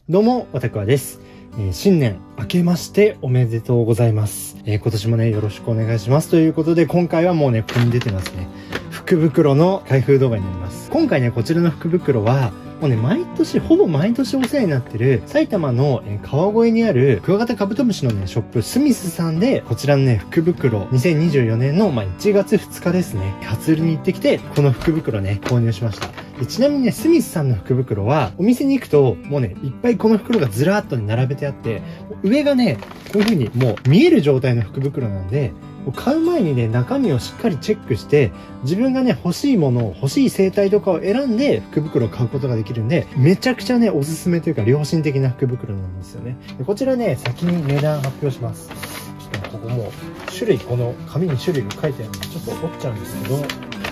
どうも、わたくわです。新年明けましておめでとうございます。今年もね、よろしくお願いします。ということで、今回はもうね、ここに出てますね。福袋の開封動画になります。今回ね、こちらの福袋は、もうね、ほぼ毎年お世話になってる、埼玉の川越にあるクワガタカブトムシのね、ショップ、スミスさんで、こちらのね、福袋、2024年の、1月2日ですね、初売りに行ってきて、この福袋ね、購入しました。ちなみにね、スミスさんの福袋は、お店に行くと、もうね、いっぱいこの袋がずらーっとね、並べてあって、上がね、こういう風にもう見える状態の福袋なんで、買う前にね、中身をしっかりチェックして、自分がね、欲しいものを、欲しい生態とかを選んで、福袋を買うことができるんで、めちゃくちゃね、おすすめというか、良心的な福袋なんですよね。でこちらね、先に値段発表します。ちょっとここもう、この紙に種類が書いてあるので、ちょっと折っちゃうんですけど、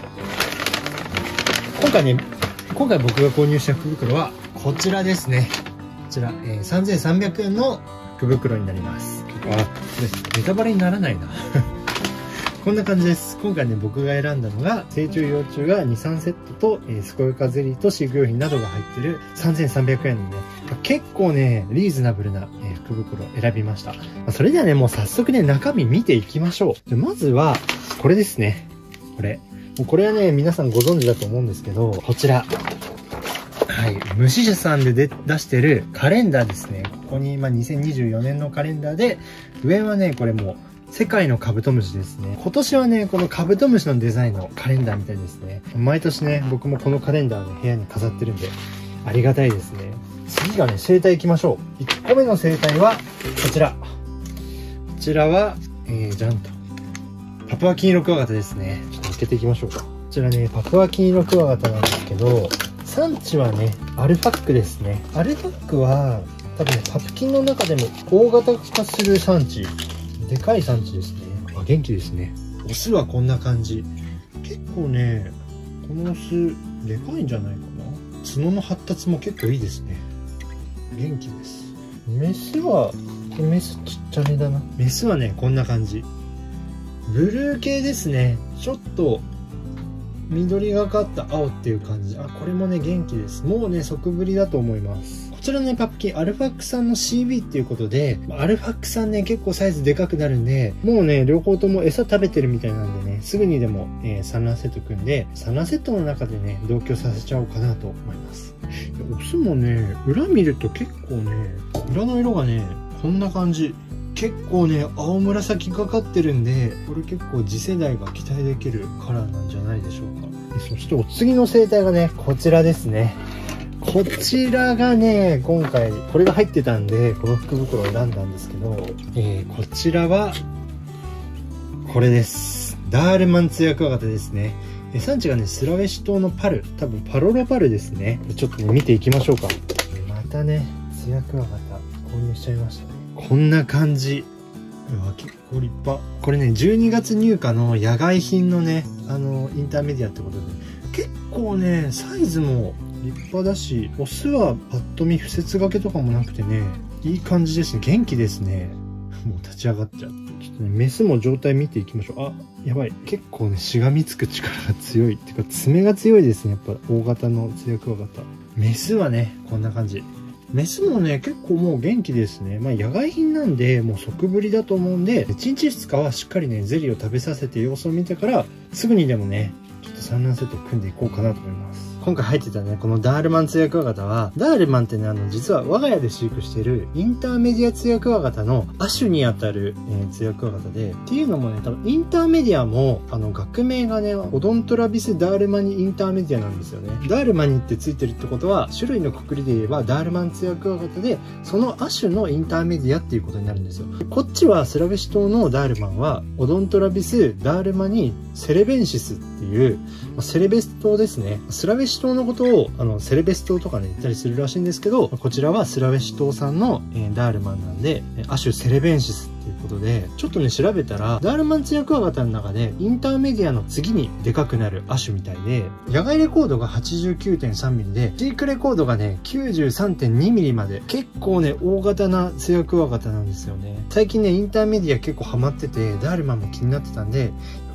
今回僕が購入した福袋は、こちらですね。こちら、3300円の福袋になります。これ、ネタバレにならないな。こんな感じです。今回ね、僕が選んだのが、成虫幼虫が2、3セットと、健やかゼリーと飼育用品などが入ってる3300円のね、結構ね、リーズナブルな、福袋を選びました。それではね、もう早速ね、中身見ていきましょう。まずは、これですね。これはね、皆さんご存知だと思うんですけど、こちら。はい。虫社さんで出してるカレンダーですね。ここに、2024年のカレンダーで、上はね、これもう、世界のカブトムシですね。今年はね、このカブトムシのデザインのカレンダーみたいですね。毎年ね、僕もこのカレンダーね、部屋に飾ってるんで、ありがたいですね。次がね、生態行きましょう。1個目の生態は、こちら。こちらは、じゃんと。パプアキンイロクワガタですね。ちょっと開けていきましょうか。こちらね、パプアキンイロクワガタなんですけど、産地はね、アルファックですね。アルファックは、多分ね、パプキンの中でも大型化する産地。でかい産地ですね。元気ですね。オスはこんな感じ。結構ね、このオス、でかいんじゃないかな。角の発達も結構いいですね。元気です。メスは、メスちっちゃめだな。メスはね、こんな感じ。ブルー系ですね。ちょっと、緑がかった青っていう感じ。これもね、元気です。もうね、即ぶりだと思います。こちらのね、パプキン、アルファックさんの CB っていうことで、アルファックさんね、結構サイズでかくなるんで、もうね、両方とも餌食べてるみたいなんでね、すぐにでも、産卵セット組んで、産卵セットの中でね、同居させちゃおうかなと思います。オスもね、裏見ると結構ね、裏の色がね、こんな感じ。結構ね、青紫がかってるんで、これ結構次世代が期待できるカラーなんじゃないでしょうか。そしてお次の生態がね、こちらですね。こちらがね、今回、これが入ってたんで、この福袋を選んだんですけど、こちらは、これです。ダールマンツヤクワガタですね。産地がね、スラウェシ島のパル、多分パロロパルですね。ちょっとね、見ていきましょうか。またね、ツヤクワガタ購入しちゃいましたね。こんな感じ。結構立派。これね、12月入荷の野外品のね、インターメディアってことで、結構ね、サイズも立派だし、オスはパッと見、付箋掛けとかもなくてね、いい感じですね。元気ですね。もう立ち上がっちゃう。ちょっとね、メスも状態見ていきましょう。やばい。結構ね、しがみつく力が強い。っていうか、爪が強いですね。やっぱ、大型のツヤクワガタ。メスはね、こんな感じ。メスもね、結構もう元気ですね。野外品なんで、もう即ぶりだと思うんで、1日2日はしっかりね、ゼリーを食べさせて様子を見てから、すぐにでもね、ちょっと産卵セットを組んでいこうかなと思います。今回入ってたね、このダールマンツヤクワガタは、ダールマンってね、実は我が家で飼育しているインターメディアツヤクワガタの亜種にあたる、ツヤクワガタで、っていうのもね、多分インターメディアも、学名がね、オドントラビスダールマニインターメディアなんですよね。ダールマニってついてるってことは、種類のくくりで言えばダールマンツヤクワガタで、その亜種のインターメディアっていうことになるんですよ。こっちはスラベシ島のダールマンは、オドントラビスダールマニセレベンシスっていう、セレベス島ですね。スラベシ島のことを、セレベス島とかね、言ったりするらしいんですけど、こちらはスラベシ島産の、ダールマンなんで、亜種セレベンシスっていうことで、ちょっとね、調べたら、ダールマンツヤクワガタの中で、インターメディアの次にでかくなる亜種みたいで、野外レコードが 89.3 ミリで、飼育レコードがね、93.2 ミリまで、結構ね、大型なツヤクワガタなんですよね。最近ね、インターメディア結構ハマってて、ダールマンも気になってたんで、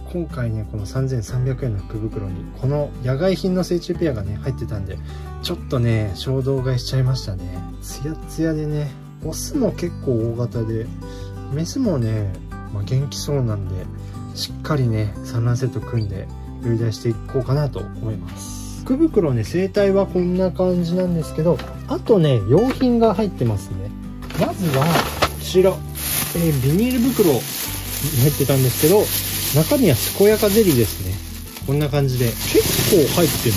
今回ね、この3300円の福袋にこの野外品の成虫ペアがね入ってたんで、ちょっとね衝動買いしちゃいましたね。ツヤツヤでね、オスも結構大型で、メスもね、元気そうなんで、しっかりね産卵セット組んで売り出していこうかなと思います。福袋ね、生態はこんな感じなんですけど、あとね用品が入ってますね。まずはこちら、ビニール袋に入ってたんですけど、中身は健やかゼリーですね。こんな感じで結構入ってます。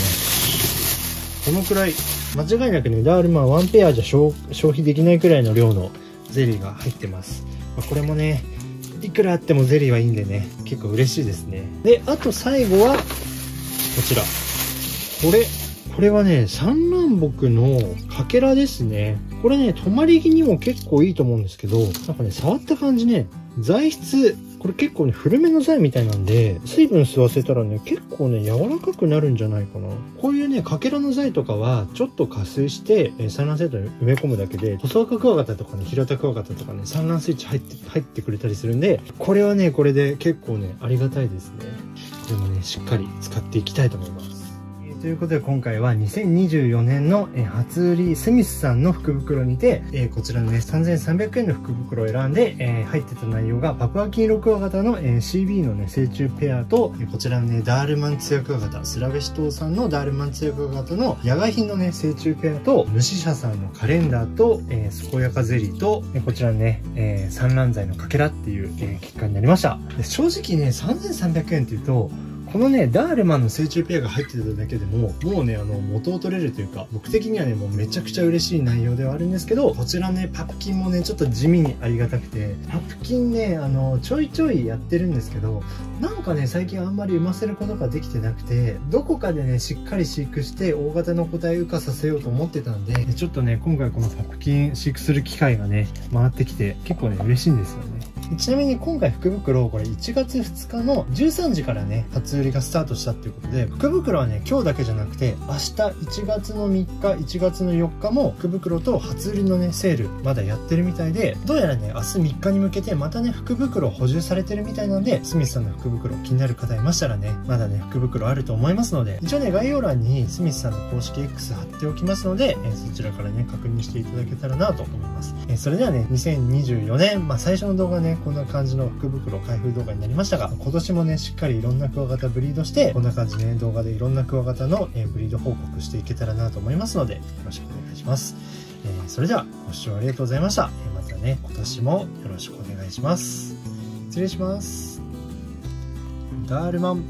このくらい間違いなくね、ダールマン1ペアじゃ消費できないくらいの量のゼリーが入ってます。これもね、いくらあってもゼリーはいいんでね、結構嬉しいですね。で、あと最後はこちら、これはね、産卵木のかけらですね。これね、止まり木にも結構いいと思うんですけど、なんかね、触った感じね、材質、これ結構ね、古めの材みたいなんで、水分吸わせたらね、結構ね、柔らかくなるんじゃないかな。こういうね、かけらの材とかは、ちょっと加水して、産卵セットに埋め込むだけで、細赤クワガタとかね、平田クワガタとかね、産卵スイッチ入ってくれたりするんで、これはね、これで結構ね、ありがたいですね。これもね、しっかり使っていきたいと思います。ということで今回は2024年の初売りスミスさんの福袋にて、こちらのね3300円の福袋を選んで、入ってた内容がパプアキンロクワガタの、CB のね成虫ペアと、こちらのねダールマンツヤクワガタ、スラベシ島さんのダールマンツヤクワガタの野外品のね成虫ペアと、虫社さんのカレンダーと、健やかゼリーと、こちらのね、産卵剤のかけらっていう、結果になりました。で正直ね3300円っていうと、このね、ダールマンの成虫ペアが入ってただけでも、もうね、元を取れるというか、僕的にはね、もうめちゃくちゃ嬉しい内容ではあるんですけど、こちらね、パプキンもね、ちょっと地味にありがたくて、パプキンね、ちょいちょいやってるんですけど、なんかね、最近あんまり産ませることができてなくて、どこかでね、しっかり飼育して、大型の個体羽化させようと思ってたんで、ちょっとね、今回このパプキン飼育する機会がね、回ってきて、結構ね、嬉しいんですよね。ちなみに今回福袋、これ1月2日の13時からね、初売りがスタートしたっていうことで、福袋はね、今日だけじゃなくて、明日1月の3日、1月の4日も福袋と初売りのね、セール、まだやってるみたいで、どうやらね、明日3日に向けてまたね、福袋補充されてるみたいなんで、スミスさんの福袋気になる方いましたらね、まだね、福袋あると思いますので、一応ね、概要欄にスミスさんの公式 X 貼っておきますので、そちらからね、確認していただけたらなと思います。それではね、2024年、最初の動画ね、こんな感じの福袋開封動画になりましたが、今年もね、しっかりいろんなクワガタブリードして、こんな感じでね、動画でいろんなクワガタのブリード報告していけたらなと思いますので、よろしくお願いします。それでは、ご視聴ありがとうございました。またね、今年もよろしくお願いします。失礼します。ダールマン。